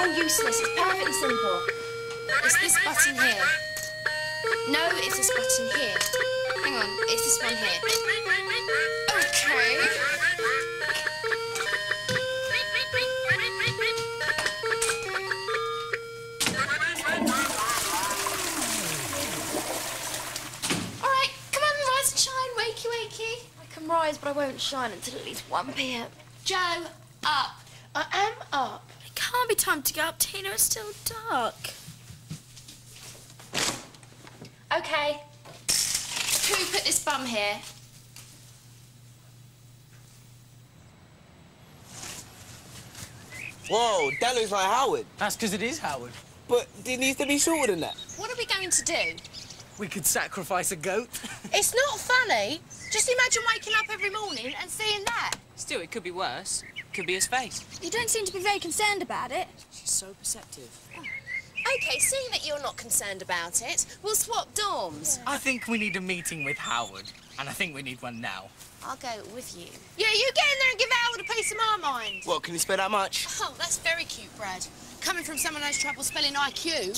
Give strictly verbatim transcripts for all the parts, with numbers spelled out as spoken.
all useless. It's perfectly simple. It's this button here. No, it's this button here. Hang on, it's this one here. Okay. All right, come on, rise and shine, wakey, wakey. I can rise, but I won't shine until at least one p m Joe, up. I am up. It can't be time to get up, Tina. It's still dark. Okay. Who put this bum here? Whoa, that looks like Howard. That's because it is Howard. But it needs to be shorter than that. What are we going to do? We could sacrifice a goat. It's not funny. Just imagine waking up every morning and seeing that. Still, it could be worse. Could be his face. You don't seem to be very concerned about it. She's so perceptive. Oh. OK, seeing that you're not concerned about it, we'll swap dorms. I think we need a meeting with Howard, and I think we need one now. I'll go with you. Yeah, you get in there and give Howard a piece of my mind. What, can you spell that much? Oh, that's very cute, Brad. Coming from someone who has trouble spelling I Q.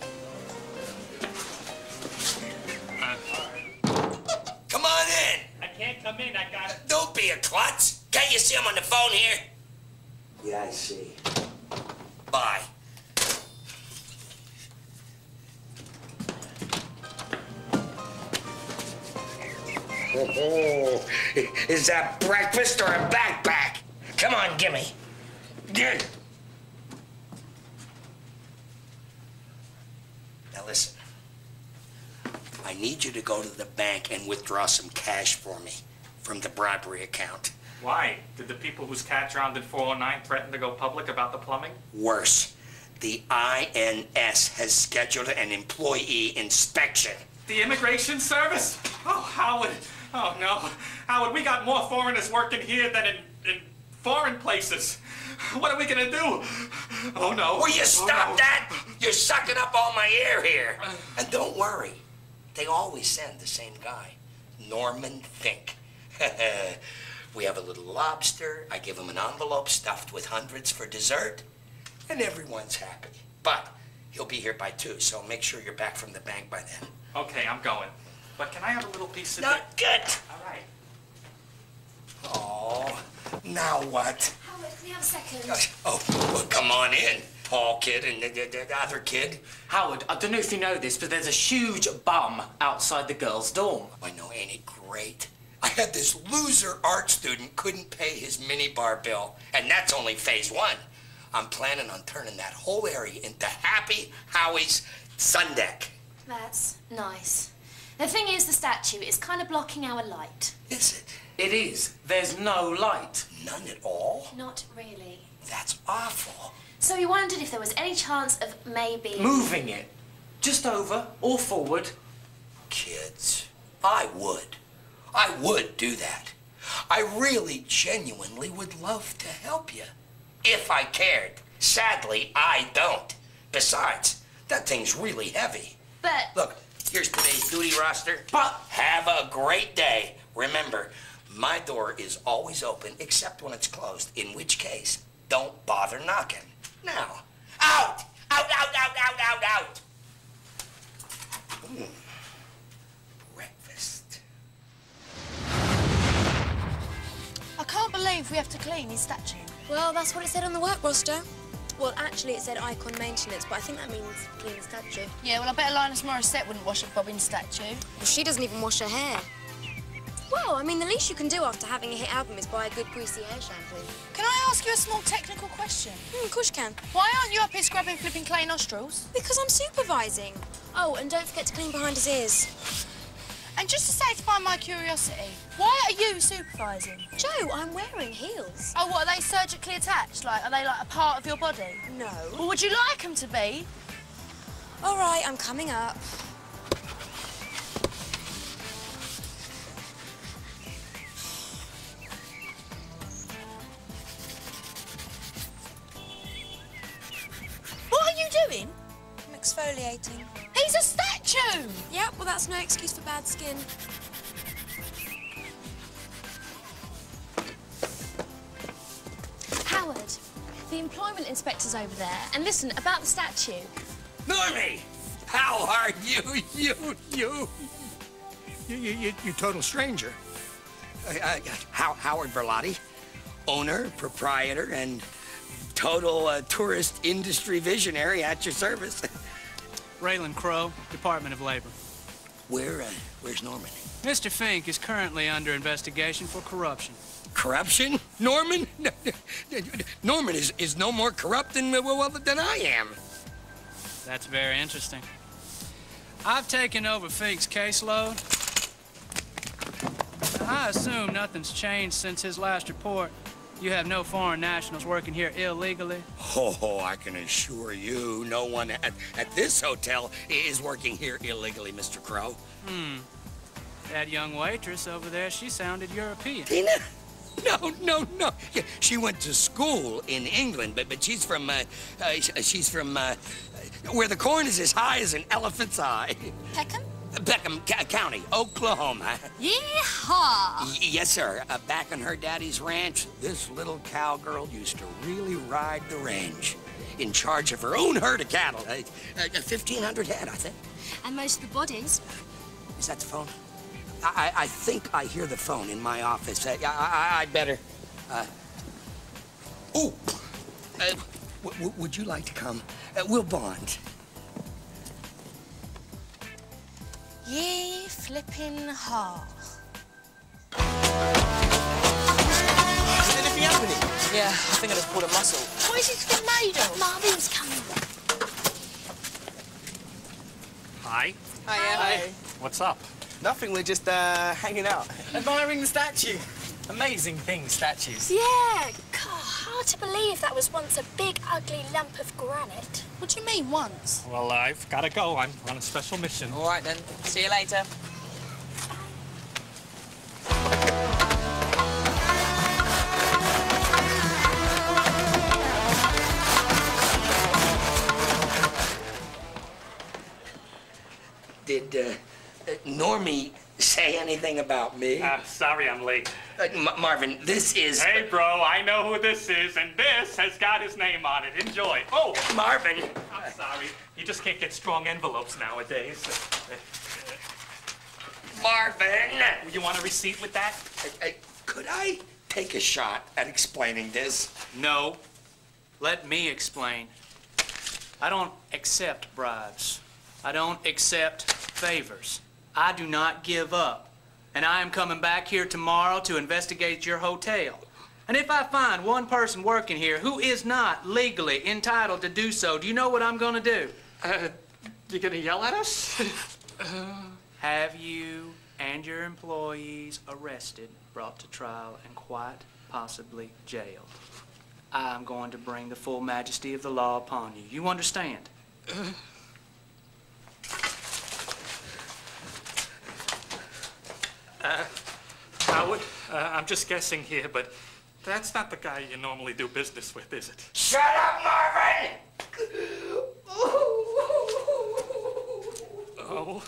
Come on in. I can't come in, I got it. Don't be a klutz. Can't you see him on the phone here? Yeah, I see. Bye. Oh, is that breakfast or a backpack? Come on, gimme. Good. Now listen. I need you to go to the bank and withdraw some cash for me from the Broadbury account. Why? Did the people whose cat drowned in four oh nine threaten to go public about the plumbing? Worse. The I N S has scheduled an employee inspection. The Immigration Service? Oh, Howard. Oh, no. Howard, we got more foreigners working here than in, in foreign places. What are we gonna do? Oh, no. Will you stop oh, no. that? You're sucking up all my air here. And don't worry. They always send the same guy, Norman Fink. We have a little lobster. I give him an envelope stuffed with hundreds for dessert, and everyone's happy. But he'll be here by two, so make sure you're back from the bank by then. Okay, I'm going. But can I have a little piece of Not good. All right. Oh, now what? Howard, can you have a second? Oh, well, come on in, Paul kid and the, the, the other kid. Howard, I don't know if you know this, but there's a huge bum outside the girls' dorm. I know, ain't it great? I had this loser art student couldn't pay his minibar bill, and that's only phase one. I'm planning on turning that whole area into Happy Howie's sun deck. That's nice. The thing is, the statue is kind of blocking our light. Is it? It is. There's no light. None at all? Not really. That's awful. So we wondered if there was any chance of maybe... Moving it. Just over or forward. Kids, I would. I would do that. I really, genuinely would love to help you. If I cared. Sadly, I don't. Besides, that thing's really heavy. But... Look, here's today's duty roster. But... Have a great day. Remember, my door is always open except when it's closed, in which case, don't bother knocking. Now, out! Out, out, out, out, out, out! Mm. Breakfast. I can't believe we have to clean his statue. Well, that's what it said on the work roster. Well, actually, it said icon maintenance, but I think that means clean the statue. Yeah, well, I bet Linus Morissette wouldn't wash a Bobbin statue. Well, she doesn't even wash her hair. Well, I mean, the least you can do after having a hit album is buy a good greasy hair shampoo. Can I ask you a small technical question? Mm, of course you can. Why aren't you up here scrubbing flipping clay nostrils? Because I'm supervising. Oh, and don't forget to clean behind his ears. And just to satisfy my curiosity, why are you supervising? Joe, I'm wearing heels. Oh, what, are they surgically attached? Like, are they like a part of your body? No. Well, would you like them to be? All right, I'm coming up. What are you doing? I'm exfoliating. He's a statue! Yeah, well, that's no excuse for bad skin. Howard, the employment inspector's over there. And listen, about the statue. Normie, how are you? You, you. You, you, you, you total stranger. Uh, uh, How, Howard Berlotti, owner, proprietor, and total uh, tourist industry visionary at your service. Raylan Crowe, Department of Labor. Where, uh, where's Norman? Mister Fink is currently under investigation for corruption. Corruption? Norman? Norman is, is no more corrupt than, well, than I am. That's very interesting. I've taken over Fink's caseload. I assume nothing's changed since his last report. You have no foreign nationals working here illegally? Oh, I can assure you, no one at, at this hotel is working here illegally, Mister Crowe. Hmm. That young waitress over there, she sounded European. Tina? No, no, no. Yeah, she went to school in England, but but she's from, uh, uh she's from, uh, where the corn is as high as an elephant's eye. Peckham? Peckham C County, Oklahoma. Yeehaw! Y yes, sir. Uh, back on her daddy's ranch, this little cowgirl used to really ride the range. In charge of her own herd of cattle. Uh, uh, fifteen hundred head, I think. And most of the bodies. Is that the phone? I, I think I hear the phone in my office. Uh, I, I, I'd better. Uh, oh, uh, w w would you like to come? Uh, we'll bond. Ye flippin' ha. Is anything happening? Yeah, I think I just pulled a muscle. What is it been made of? Marvin's coming. Hi. Hi. What's up? Nothing, we're just uh, hanging out. Admiring the statue. Amazing things, statues. Yeah, God, hard to believe that was once a big, ugly lump of granite. What do you mean, once? Well, I've got to go. I'm on a special mission. All right, then. See you later. Did uh, uh, Normie say anything about me? Uh, sorry I'm late. Uh, M Marvin, this is... Hey, bro, I know who this is, and this has got his name on it. Enjoy. Oh, Marvin! I'm sorry. You just can't get strong envelopes nowadays. Marvin! You want a receipt with that? Uh, uh, could I take a shot at explaining this? No. Let me explain. I don't accept bribes. I don't accept favors. I do not give up. And I am coming back here tomorrow to investigate your hotel. And if I find one person working here who is not legally entitled to do so, do you know what I'm gonna do? Uh, you gonna yell at us? Have you and your employees arrested, brought to trial, and quite possibly jailed. I'm going to bring the full majesty of the law upon you. You understand? Uh, Howard, uh, I'm just guessing here, but that's not the guy you normally do business with, is it? Shut up, Marvin! Oh.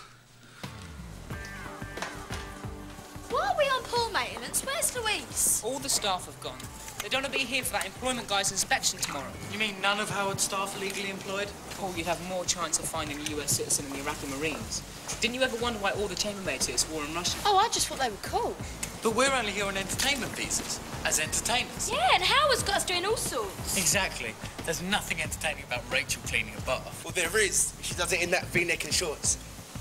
Why are we on pool maintenance? Where's Louise? All the staff have gone. They don't want to be here for that employment guy's inspection tomorrow. You mean none of Howard's staff are legally employed? Paul, you'd have more chance of finding a U S citizen in the Iraqi Marines. Didn't you ever wonder why all the chambermaids here swore in Russian? Oh, I just thought they were cool. But we're only here on entertainment visas, as entertainers. Yeah, and Howard's got us doing all sorts. Exactly. There's nothing entertaining about Rachel cleaning a bath. Well, there is. She does it in that V-neck and shorts.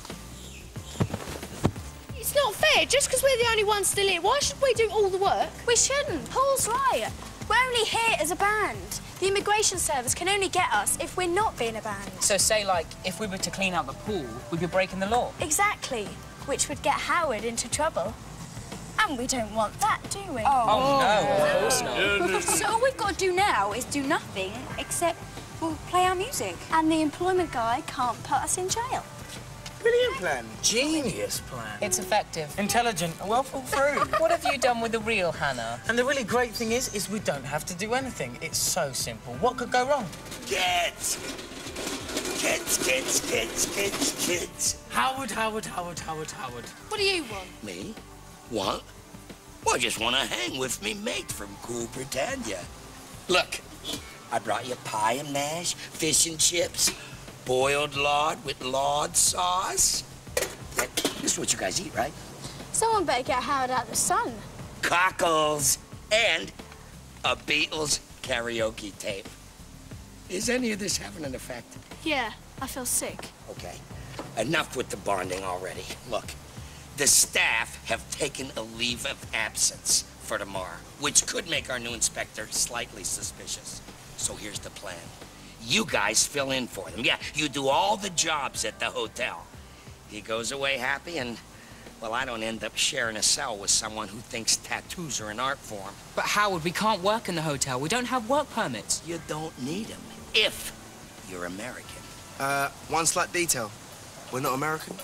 It's not fair. Just because we're the only ones still here, why should we do all the work? We shouldn't. Paul's right. We're only here as a band. The immigration service can only get us if we're not being a band. So say, like, if we were to clean out the pool, we'd be breaking the law. Exactly. Which would get Howard into trouble. And we don't want that, do we? Oh, oh no, of course not. So all we've got to do now is do nothing except, well, play our music. And the employment guy can't put us in jail. Brilliant plan. Genius plan. It's effective. Intelligent and well thought through. What have you done with the real Hannah? And the really great thing is, is we don't have to do anything. It's so simple. What could go wrong? Kids! Kids, kids, kids, kids, kids. Howard, Howard, Howard, Howard, Howard. What do you want? Me? What? Well, I just want to hang with me mate from Cool Britannia. Look, I brought you pie and mash, fish and chips, boiled lard with lard sauce. This is what you guys eat, right? Someone better get Howard out of the sun. Cockles and a Beatles karaoke tape. Is any of this having an effect? Yeah, I feel sick. Okay, enough with the bonding already. Look, the staff have taken a leave of absence for tomorrow, which could make our new inspector slightly suspicious. So here's the plan. You guys fill in for them. Yeah, you do all the jobs at the hotel. He goes away happy and, well, I don't end up sharing a cell with someone who thinks tattoos are an art form. But Howard, we can't work in the hotel. We don't have work permits. You don't need them if you're American. Uh, one slight detail. We're not American.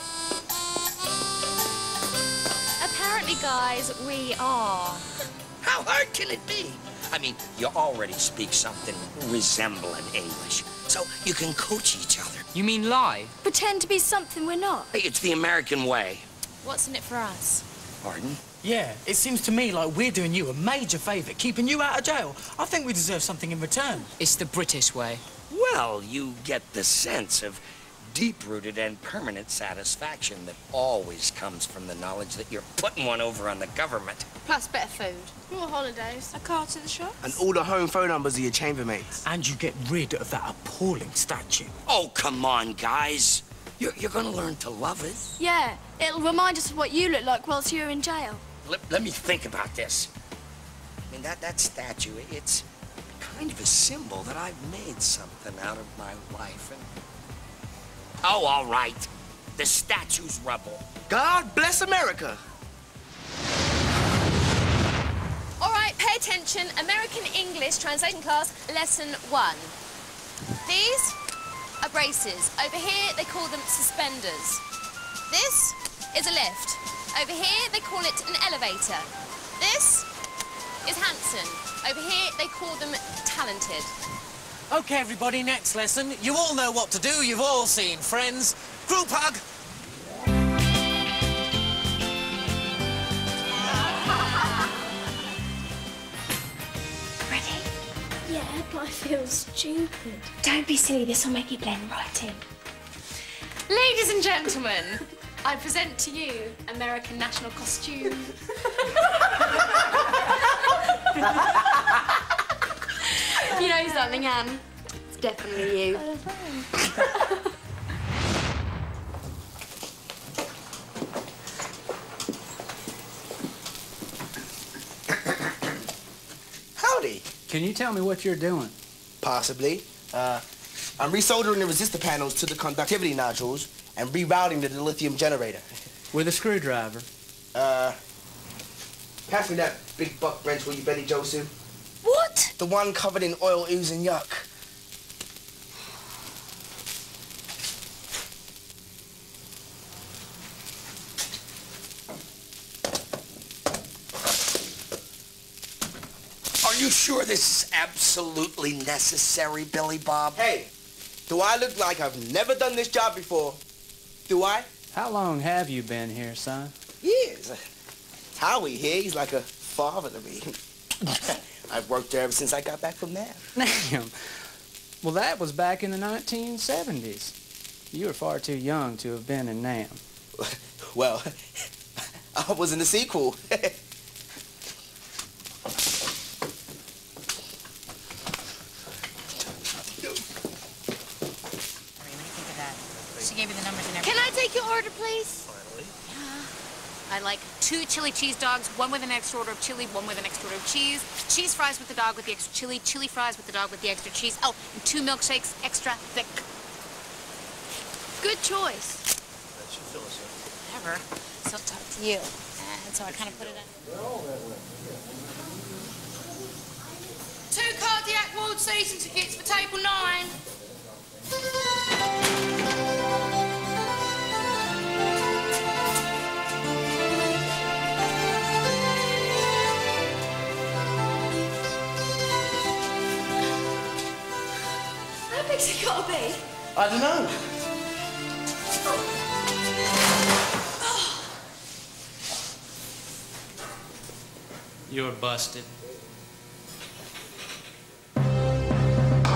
Apparently, guys, we are. How hard can it be? I mean, you already speak something resembling English, so you can coach each other. You mean lie? Pretend to be something we're not. Hey, it's the American way. What's in it for us? Pardon? Yeah, it seems to me like we're doing you a major favour, keeping you out of jail. I think we deserve something in return. It's the British way. Well, you get the sense of deep-rooted and permanent satisfaction that always comes from the knowledge that you're putting one over on the government. Plus better food. More holidays. A car to the shops. And all the home phone numbers of your chambermates. And you get rid of that appalling statue. Oh, come on, guys. You're, you're gonna learn to love it. Yeah, it'll remind us of what you look like whilst you're in jail. Let, let me think about this. I mean, that, that statue, it's kind of a symbol that I've made something out of my life. And... Oh, all right. The statue's rubble. God bless America. All right, pay attention. American English translation class, lesson one. These are braces. Over here, they call them suspenders. This is a lift. Over here, they call it an elevator. This is Hanson. Over here, they call them talented. OK, everybody, next lesson. You all know what to do. You've all seen Friends. Group hug. Ready? Yeah, but I feel stupid. Don't be silly. This will make you blend right in. Ladies and gentlemen, I present to you American national costume. You know something, Anne? It's definitely you. Howdy. Can you tell me what you're doing? Possibly. Uh, I'm resoldering the resistor panels to the conductivity nodules and rerouting to the lithium generator. With a screwdriver. Uh, pass me that big buck wrench, will you, Betty Jo Sue? What? The one covered in oil, ooze, and yuck. Are you sure this is absolutely necessary, Billy Bob? Hey, do I look like I've never done this job before? Do I? How long have you been here, son? Years. Howie here, he's like a father to me. I've worked there ever since I got back from there. Damn. Well, that was back in the nineteen seventies. You were far too young to have been in Nam. Well, I was in the sequel. She gave you the numbers and everything. Can I take your order, please? I'd like two chili cheese dogs, one with an extra order of chili, one with an extra order of cheese, cheese fries with the dog with the extra chili, chili fries with the dog with the extra cheese. Oh, and two milkshakes, extra thick. Good choice. Whatever. So it's up to you. And so I kind of put it in. Two cardiac ward season tickets for table nine. How big's it gotta be? I don't know. You're busted.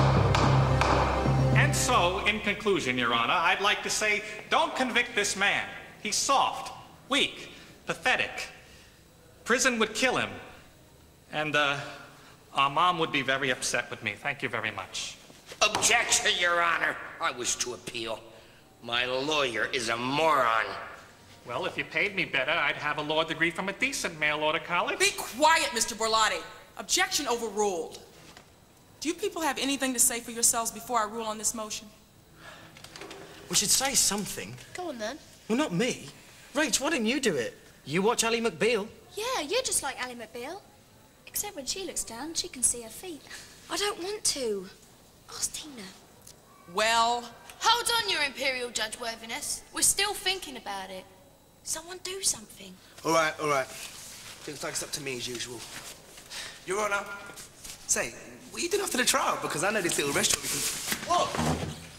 And so, in conclusion, Your Honor, I'd like to say, don't convict this man. He's soft, weak, pathetic. Prison would kill him. And, uh, our mom would be very upset with me. Thank you very much. Objection, Your Honor. I wish to appeal. My lawyer is a moron. Well, if you paid me better, I'd have a law degree from a decent mail-order college. Be quiet, Mister Borlotti. Objection overruled. Do you people have anything to say for yourselves before I rule on this motion? We should say something. Go on, then. Well, not me. Rach, why didn't you do it? You watch Ally McBeal. Yeah, you're just like Ally McBeal. Except when she looks down, she can see her feet. I don't want to. Ask Tina. Well... Hold on, Your Imperial Judge Worthiness. We're still thinking about it. Someone do something. All right, all right. Looks like it's up to me as usual. Your Honor, say, what are you doing after the trial? Because I know this little restaurant we can... Whoa!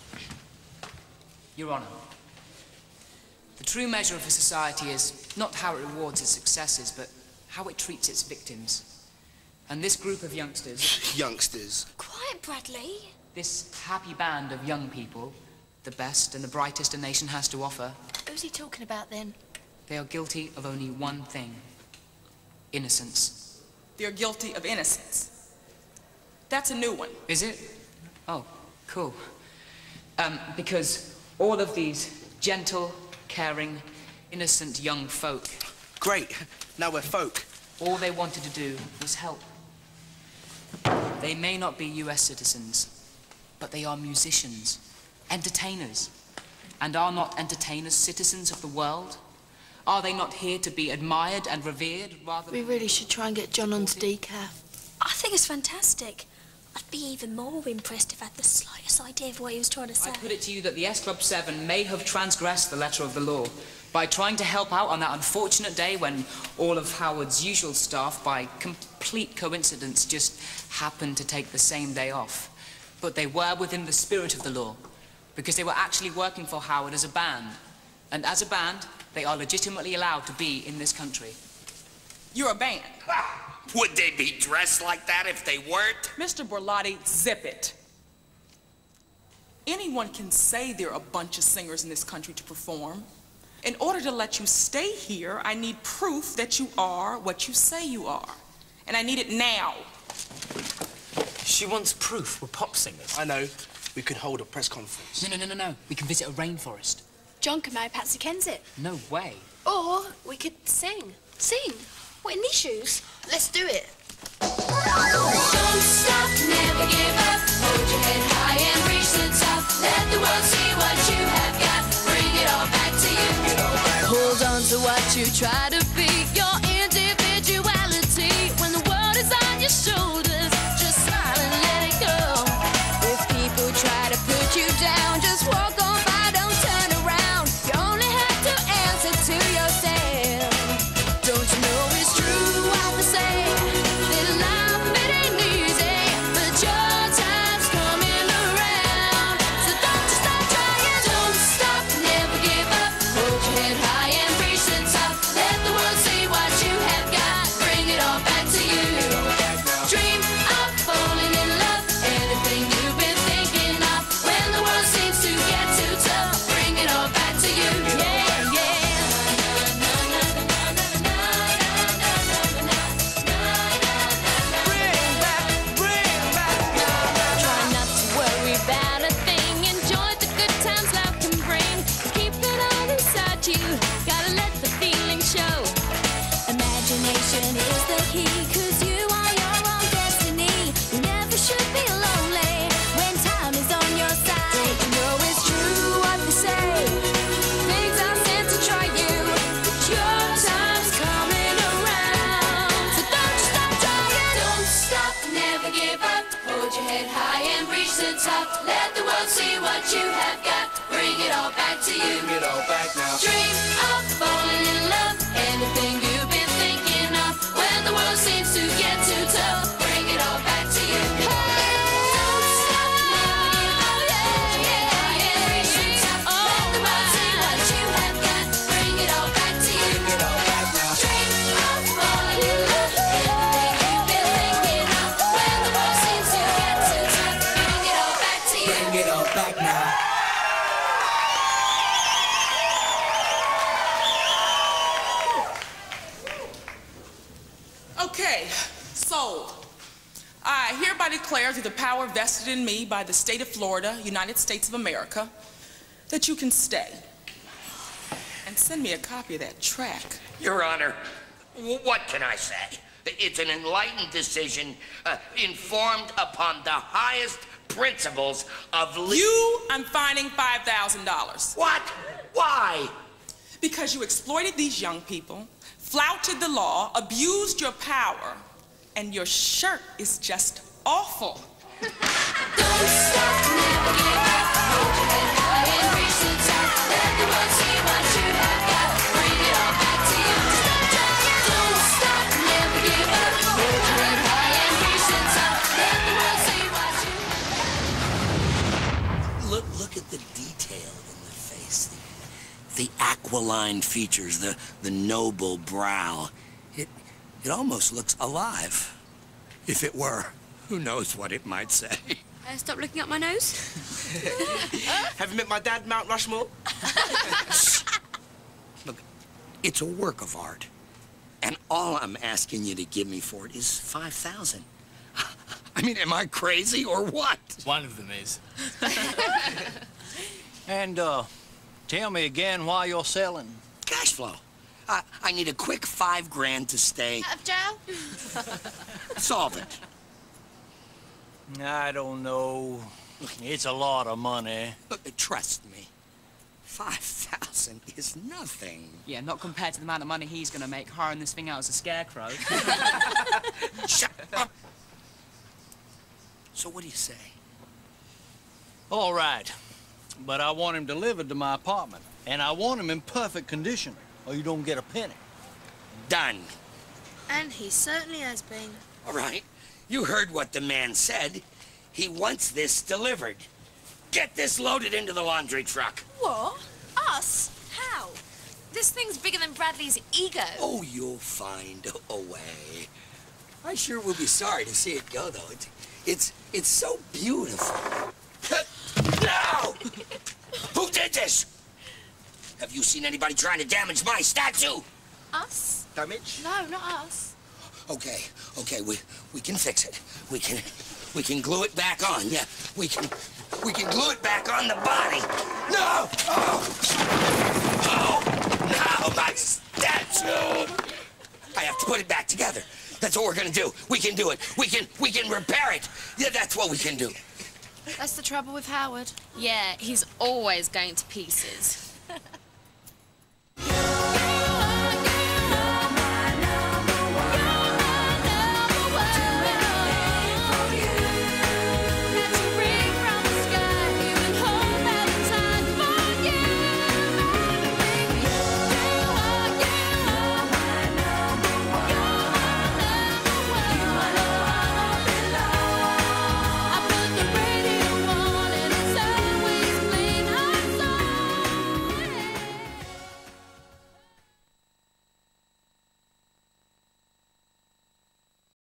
Your Honor, the true measure of a society is not how it rewards its successes, but how it treats its victims. And this group of youngsters... youngsters? Quiet, Bradley. This happy band of young people, the best and the brightest a nation has to offer... Who's he talking about, then? They are guilty of only one thing. Innocence. They're guilty of innocence. That's a new one. Is it? Oh, cool. Um, because all of these gentle, caring, innocent young folk... Great. Now we're folk. All they wanted to do was help. They may not be U S citizens, but they are musicians, entertainers. And are not entertainers citizens of the world? Are they not here to be admired and revered rather We really should try and get John onto decaf. I think it's fantastic. I'd be even more impressed if I had the slightest idea of what he was trying to say. I put it to you that the S Club seven may have transgressed the letter of the law by trying to help out on that unfortunate day when all of Howard's usual staff, by complete coincidence, just happened to take the same day off. But they were within the spirit of the law, because they were actually working for Howard as a band. And as a band, they are legitimately allowed to be in this country. You're a band. Would they be dressed like that if they weren't? Mister Borlotti, zip it. Anyone can say they're a bunch of singers in this country to perform. In order to let you stay here, I need proof that you are what you say you are. And I need it now. She wants proof. We're pop singers. I know. We could hold a press conference. No, no, no, no, no. We can visit a rainforest. John can marry Patsy Kensit. No way. Or we could sing. Sing? What, in these shoes? Let's do it. Don't stop, never give up. Hold your head high and reach the top. Let the world see what you have got. Bring it all back to you. Hold on to what you try to be. Your individuality. When the world is on your shoulders, just smile and let it go. If people try to put you down, just walk on by, don't turn around. You only have to answer to yourself. Don't you know it's true what they say? That life, it ain't easy, but your time's coming around. So don't you stop trying. Don't stop, never give up. Hold your head high and reach the top. Let the world see what you have got. Bring it all back to you. Dream of falling in love. Anything you've been thinking of. When the world seems to get too tough, bring it all back to you. Yeah, yeah. Try not to worry about a thing. Enjoy the good times life can bring. Keep it all inside you. Gotta let the feeling show. Imagination is the key, 'cause you are your own destiny. You never should be lonely when time is on your side. You know it's true what they say. Things are sent to try you, but your time's coming around. So don't you stop trying. Don't stop, never give up. Hold your head high and reach the top. Let the world see what you have got. Bring it all back to you. Bring it all back now. Dream of falling in love. Anything you've been thinking of. When the world seems to get too tough, bring it all back to you. Don't stop, never give up. Hold your head high and reach the top. Let the world see what you have got. Bring it all back to you. Bring it all back now. Dream of falling in love. Anything you've been thinking of. When the world seems to get too tough, bring it all back to you. Bring it all back now. sold. I hereby declare through the power vested in me by the state of Florida, United States of America, that you can stay. And send me a copy of that track. Your Honor, w- what can I say? It's an enlightened decision, uh, informed upon the highest principles of... Le- you, I'm fining five thousand dollars. What? Why? Because you exploited these young people, flouted the law, abused your power, and your shirt is just awful. Don't stop, never give up. Hold your head high and reach the top. Let the world see what you have got. Bring it all back to you. Don't stop, never give up. Hold your head high and reach the top. Let the world see what you... Look, look at the detail in the face. The, the aquiline features, the, the noble brow. It, it almost looks alive. If it were, who knows what it might say. Uh, stop looking up my nose. Have you met my dad, Mount Rushmore? Look, it's a work of art. And all I'm asking you to give me for it is five thousand. I mean, am I crazy or what? One of them is. And, uh, tell me again why you're selling. Cash flow. I, I need a quick five grand to stay. Out of jail? Solvent. I don't know. It's a lot of money. Look, trust me. Five thousand is nothing. Yeah, not compared to the amount of money he's gonna make hiring this thing out as a scarecrow. Shut up. So what do you say? All right. But I want him delivered to my apartment. And I want him in perfect condition, or you don't get a penny. Done. And he certainly has been. All right. You heard what the man said. He wants this delivered. Get this loaded into the laundry truck. What? Us? How? This thing's bigger than Bradley's ego. Oh, you'll find a way. I sure will be sorry to see it go, though. It's, it's, it's so beautiful. No! Who did this? Have you seen anybody trying to damage my statue? Us? Damage? No, not us. Okay, okay, we we can fix it. We can we can glue it back on. Yeah, we can we can glue it back on the body. No! Oh! Oh! No, my statue! I have to put it back together. That's what we're gonna do. We can do it. We can we can repair it. Yeah, that's what we can do. That's the trouble with Howard. Yeah, he's always going to pieces.